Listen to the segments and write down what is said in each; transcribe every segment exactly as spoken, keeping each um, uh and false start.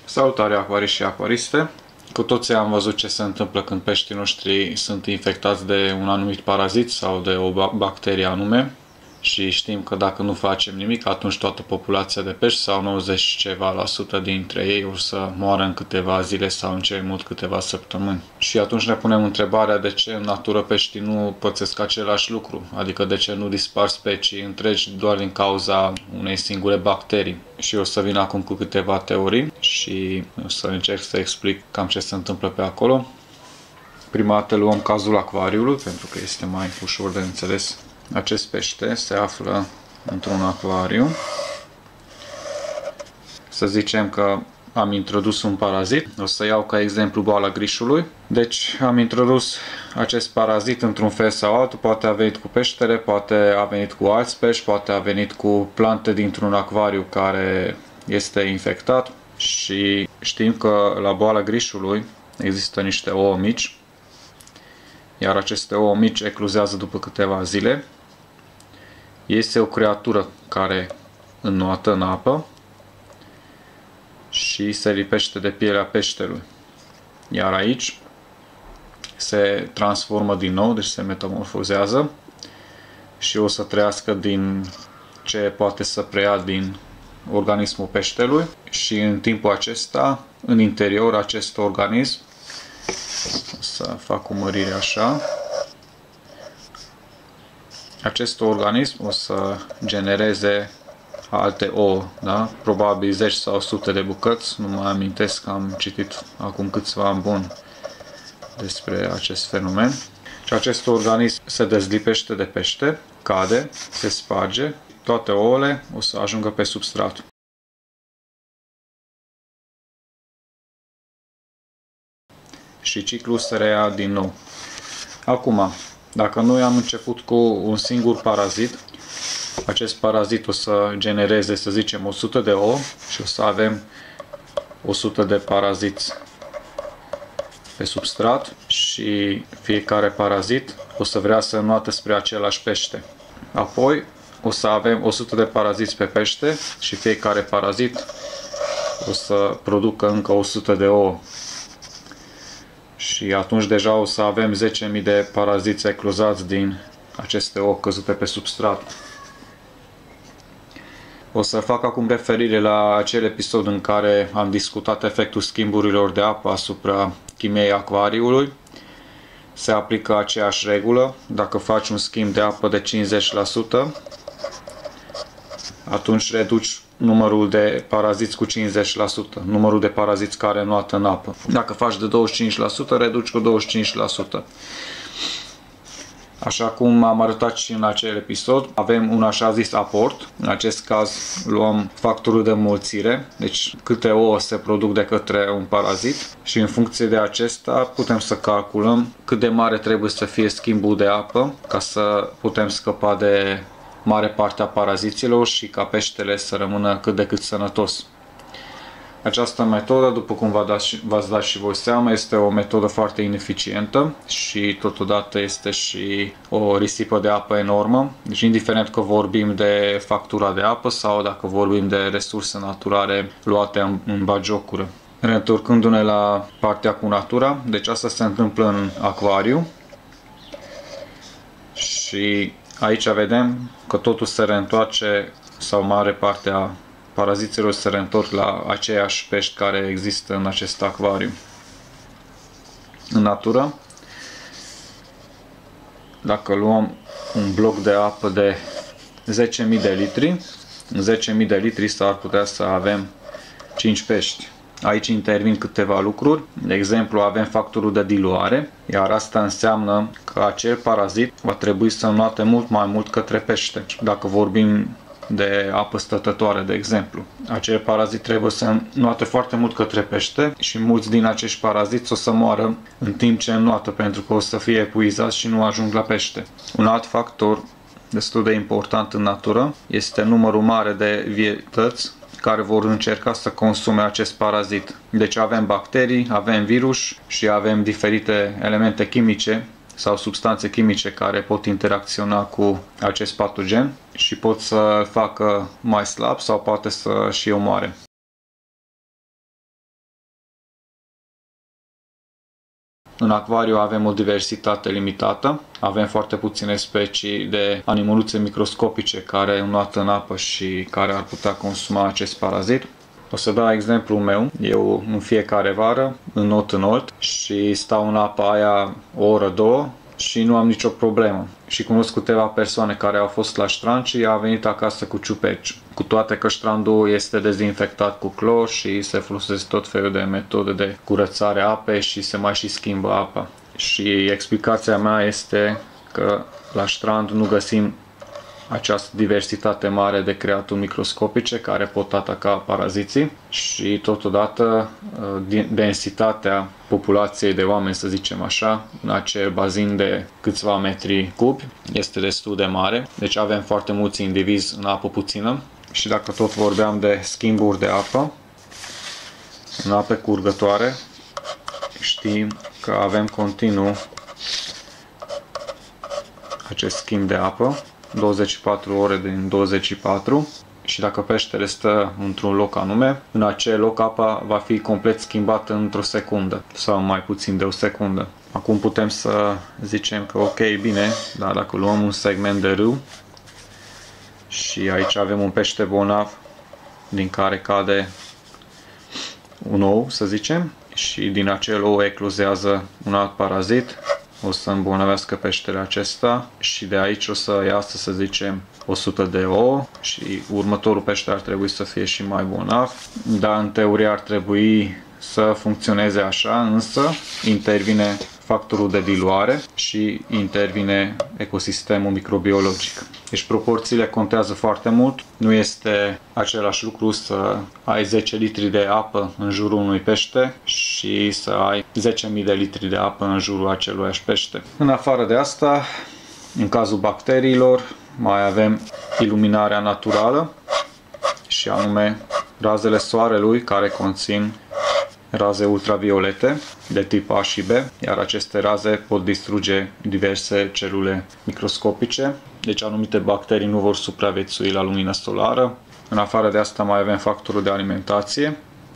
Salutare acvariști și acvariste! Cu toții am văzut ce se întâmplă când peștii noștri sunt infectați de un anumit parazit sau de o bacterie anume și știm că dacă nu facem nimic, atunci toată populația de pești sau nouăzeci ceva la sută dintre ei o să moară în câteva zile sau în cel mult câteva săptămâni. Și atunci ne punem întrebarea de ce în natură peștii nu pățesc același lucru, adică de ce nu dispar specii întregi doar din cauza unei singure bacterii. Și o să vin acum cu câteva teorii și o să încerc să explic cam ce se întâmplă pe acolo. Prima dată luăm cazul acvariului, pentru că este mai ușor de înțeles. Acest pește se află într-un acvariu. Să zicem că am introdus un parazit. O să iau ca exemplu boala grișului. Deci am introdus acest parazit într-un fel sau altul. Poate a venit cu peștele, poate a venit cu alți pești, poate a venit cu plante dintr-un acvariu care este infectat. Și știm că la boala grișului există niște ouă mici. Iar aceste ouă mici ecluzează după câteva zile. Este o creatură care înnoată în apă și se lipește de pielea peștelui. Iar aici se transformă din nou, deci se metamorfozează și o să trăiască din ce poate să preia din organismul peștelui și în timpul acesta, în interior, acest organism, o să fac o mărire așa, acest organism o să genereze alte ouă, da? Probabil zeci sau sute de bucăți, nu mai amintesc că am citit acum câțiva ani buni despre acest fenomen. Și acest organism se dezlipește de pește, cade, se sparge, toate ouăle o să ajungă pe substrat. Și ciclul se reia din nou. Acum, dacă noi am început cu un singur parazit, acest parazit o să genereze, să zicem, o sută de ouă și o să avem o sută de paraziți pe substrat și fiecare parazit o să vrea să înnoate spre același pește. Apoi o să avem o sută de paraziți pe pește și fiecare parazit o să producă încă o sută de ouă. Și atunci deja o să avem zece mii de paraziți ecluzați din aceste ouă căzute pe substrat. O să fac acum referire la acel episod în care am discutat efectul schimburilor de apă asupra chimiei acvariului. Se aplică aceeași regulă. Dacă faci un schimb de apă de cincizeci la sută, atunci reduci numărul de paraziți cu cincizeci la sută, numărul de paraziți care înnoată în apă. Dacă faci de douăzeci și cinci la sută, reduci cu douăzeci și cinci la sută. Așa cum am arătat și în acel episod, avem un așa zis aport. În acest caz luăm factorul de înmulțire, deci câte ouă se produc de către un parazit și în funcție de acesta putem să calculăm cât de mare trebuie să fie schimbul de apă ca să putem scăpa de mare parte a paraziților și ca peștele să rămână cât de cât sănătos. Această metodă, după cum v-ați dat și voi seama, este o metodă foarte ineficientă și totodată este și o risipă de apă enormă. Deci indiferent că vorbim de factura de apă sau dacă vorbim de resurse naturale luate în, în bagiocură. Reîntorcându-ne la partea cu natura, deci asta se întâmplă în acvariu și aici vedem că totul se reîntoarce sau mare parte a paraziților se reîntorc la aceiași pești care există în acest acvariu. În natură, dacă luăm un bloc de apă de zece mii de litri, în zece mii de litri s-ar putea să avem cinci pești. Aici intervin câteva lucruri, de exemplu avem factorul de diluare, iar asta înseamnă că acel parazit va trebui să înnoate mult mai mult către pește. Dacă vorbim de apă stătătoare, de exemplu, acel parazit trebuie să înnoate foarte mult către pește și mulți din acești paraziți o să moară în timp ce înnoată pentru că o să fie epuizați și nu ajung la pește. Un alt factor destul de important în natură este numărul mare de vietăți care vor încerca să consume acest parazit. Deci avem bacterii, avem virus și avem diferite elemente chimice sau substanțe chimice care pot interacționa cu acest patogen și pot să facă mai slab sau poate să și omoare. În acvariu avem o diversitate limitată, avem foarte puține specii de animăluțe microscopice care înnot în apă și care ar putea consuma acest parazit. O să dau exemplul meu. Eu în fiecare vară înnot în Olt și stau în apa aia o oră, două și nu am nicio problemă. Și cunosc câteva persoane care au fost la strand și au venit acasă cu ciuperci. Cu toate că strandul este dezinfectat cu clor și se folosesc tot felul de metode de curățare a apei și se mai și schimbă apa. Și explicația mea este că la strand nu găsim această diversitate mare de creaturi microscopice care pot ataca paraziții și totodată densitatea populației de oameni, să zicem așa, în acel bazin de câțiva metri cubi este destul de mare. Deci avem foarte mulți indivizi în apă puțină și dacă tot vorbeam de schimburi de apă, în ape curgătoare știm că avem continuu acest schimb de apă, douăzeci și patru ore din douăzeci și patru, și dacă peștele stă într-un loc anume, în acel loc apa va fi complet schimbată într-o secundă sau mai puțin de o secundă. Acum putem să zicem că ok, bine, dar dacă luăm un segment de râu și aici avem un pește bolnav din care cade un ou, să zicem, și din acel ou eclozează un alt parazit, o să îmbolnăvească peștele acesta și de aici o să iasă, să zicem, o sută de ouă și următorul pește ar trebui să fie și mai bolnav, dar în teorie ar trebui să funcționeze așa, însă intervine factorul de diluare și intervine ecosistemul microbiologic. Deci proporțiile contează foarte mult. Nu este același lucru să ai zece litri de apă în jurul unui pește și să ai zece mii de litri de apă în jurul aceluiași pește. În afară de asta, în cazul bacteriilor, mai avem iluminarea naturală și anume razele soarelui care conțin raze ultraviolete de tip A și B, iar aceste raze pot distruge diverse celule microscopice, deci anumite bacterii nu vor supraviețui la lumină solară. În afară de asta mai avem factorul de alimentație.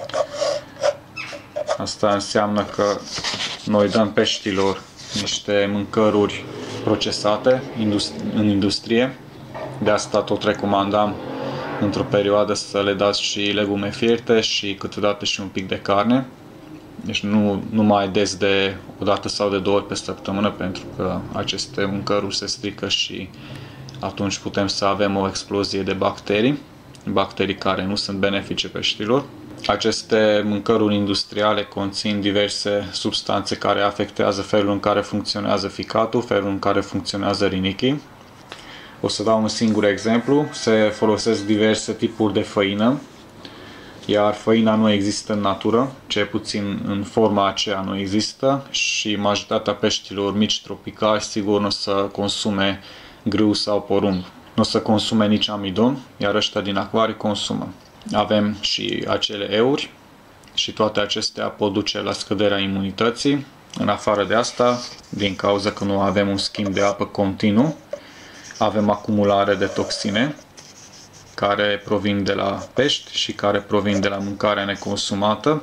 Asta înseamnă că noi dăm peștilor niște mâncăruri procesate în industrie, de asta tot recomandam într-o perioadă să le dați și legume fierte și câteodată și un pic de carne. Deci nu, nu mai des de o dată sau de două ori pe săptămână, pentru că aceste mâncăruri se strică și atunci putem să avem o explozie de bacterii, bacterii care nu sunt benefice peștilor. Aceste mâncăruri industriale conțin diverse substanțe care afectează felul în care funcționează ficatul, felul în care funcționează rinichii. O să dau un singur exemplu. Se folosesc diverse tipuri de făină, iar făina nu există în natură, cel puțin în forma aceea nu există și majoritatea peștilor mici tropicali sigur nu o să consume grâu sau porumb. Nu o să consume nici amidon, iar ăștia din acvarii consumă. Avem și acele euri și toate acestea pot duce la scăderea imunității. În afară de asta, din cauza că nu avem un schimb de apă continuu, avem acumulare de toxine care provin de la pești și care provin de la mâncarea neconsumată,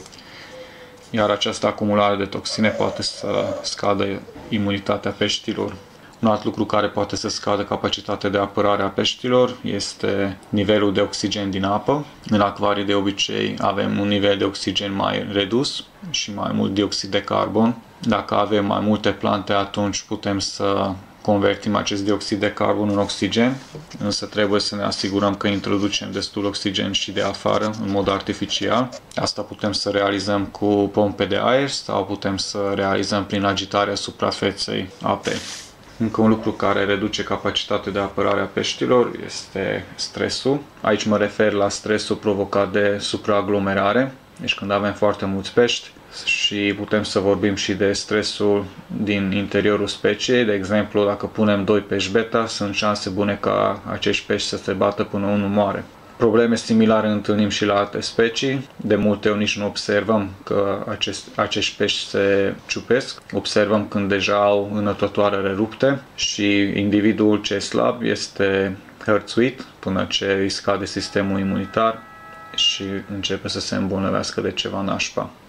iar această acumulare de toxine poate să scadă imunitatea peștilor. Un alt lucru care poate să scadă capacitatea de apărare a peștilor este nivelul de oxigen din apă. În acvarii de obicei avem un nivel de oxigen mai redus și mai mult dioxid de carbon. Dacă avem mai multe plante, atunci putem să convertim acest dioxid de carbon în oxigen, însă trebuie să ne asigurăm că introducem destul oxigen și de afară, în mod artificial. Asta putem să realizăm cu pompe de aer sau putem să realizăm prin agitarea suprafeței apei. Încă un lucru care reduce capacitatea de apărare a peștilor este stresul. Aici mă refer la stresul provocat de supraaglomerare, deci când avem foarte mulți pești, și putem să vorbim și de stresul din interiorul speciei. De exemplu, dacă punem doi pești beta, sunt șanse bune ca acești pești să se bată până unul moare. Probleme similare întâlnim și la alte specii. De multe ori nici nu observăm că acest, acești pești se ciupesc. Observăm când deja au înătătoare rerupte și individul ce e slab este hărțuit până ce îi scade sistemul imunitar și începe să se îmbolnăvească de ceva nașpa.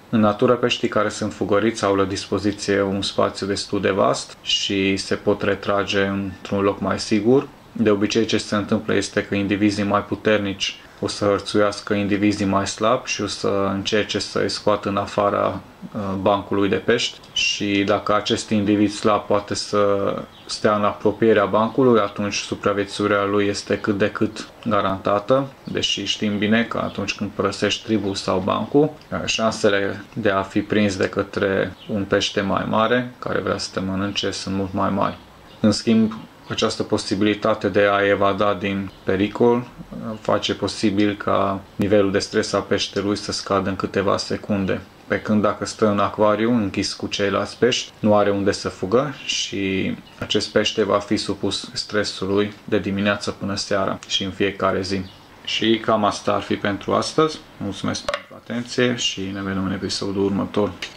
În natură, peștii care sunt fugăriți au la dispoziție un spațiu destul de vast și se pot retrage într-un loc mai sigur. De obicei, ce se întâmplă este că indivizii mai puternici o să hărțuiască indivizii mai slabi și o să încerce să îi scoată în afara bancului de pești, și dacă acest individ slab poate să stea în apropierea bancului, atunci supraviețuirea lui este cât de cât garantată, deși știm bine că atunci când părăsești tribul sau bancul, șansele de a fi prins de către un pește mai mare care vrea să te mănânce sunt mult mai mari. În schimb, această posibilitate de a evada din pericol face posibil ca nivelul de stres al peștelui să scadă în câteva secunde. Pe când dacă stă în acvariu închis cu ceilalți pești, nu are unde să fugă și acest pește va fi supus stresului de dimineață până seara și în fiecare zi. Și cam asta ar fi pentru astăzi. Mulțumesc pentru atenție și ne vedem în episodul următor.